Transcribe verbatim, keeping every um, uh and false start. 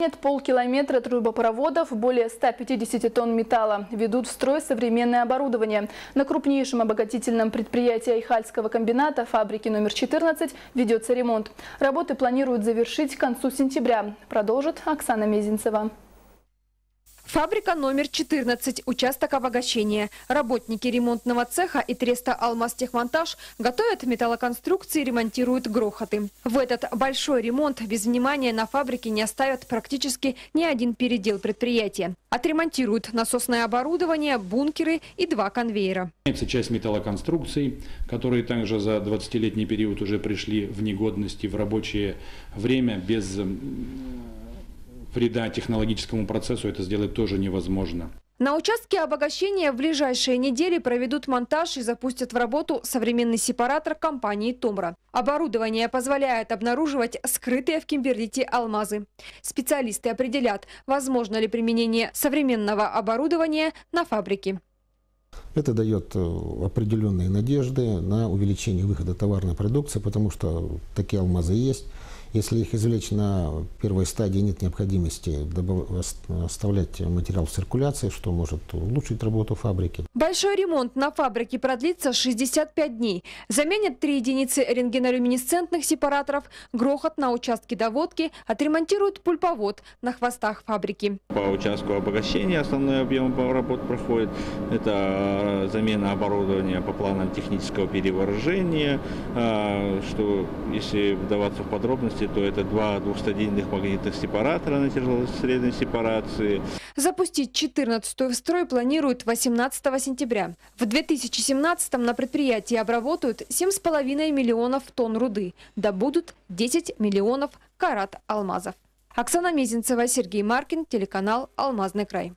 Нет, полкилометра трубопроводов, более ста пятидесяти тонн металла ведут в строй современное оборудование. На крупнейшем обогатительном предприятии Айхальского комбината, фабрики номер четырнадцать, ведется ремонт. Работы планируют завершить к концу сентября. Продолжит Оксана Мезенцева. Фабрика номер четырнадцать. Участок обогащения. Работники ремонтного цеха и треста «Алмазтехмонтаж» готовят металлоконструкции и ремонтируют грохоты. В этот большой ремонт без внимания на фабрике не оставят практически ни один передел предприятия. Отремонтируют насосное оборудование, бункеры и два конвейера. Это часть металлоконструкций, которые также за двадцатилетний период уже пришли в негодность и в рабочее время. Без вреда технологическому процессу это сделать тоже невозможно. На участке обогащения в ближайшие недели проведут монтаж и запустят в работу современный сепаратор компании «Томра». Оборудование позволяет обнаруживать скрытые в кимберлите алмазы. Специалисты определят, возможно ли применение современного оборудования на фабрике. Это дает определенные надежды на увеличение выхода товарной продукции, потому что такие алмазы есть. Если их извлечь на первой стадии, нет необходимости оставлять материал в циркуляции, что может улучшить работу фабрики. Большой ремонт на фабрике продлится шестьдесят пять дней. Заменят три единицы рентгенолюминесцентных сепараторов, грохот на участке доводки, отремонтируют пульповод на хвостах фабрики. По участку обогащения основной объем работ проходит. Это замена оборудования по планам технического перевооружения, что, если вдаваться в подробности, то это два двухстадийных магнитных сепаратора на тяжело-средней сепарации. Запустить четырнадцатую в строй планируют восемнадцатого сентября. В две тысячи семнадцатом на предприятии обработают семь с половиной миллионов тонн руды. Добудут десять миллионов карат алмазов. Оксана Мезенцева, Сергей Маркин, телеканал «Алмазный край».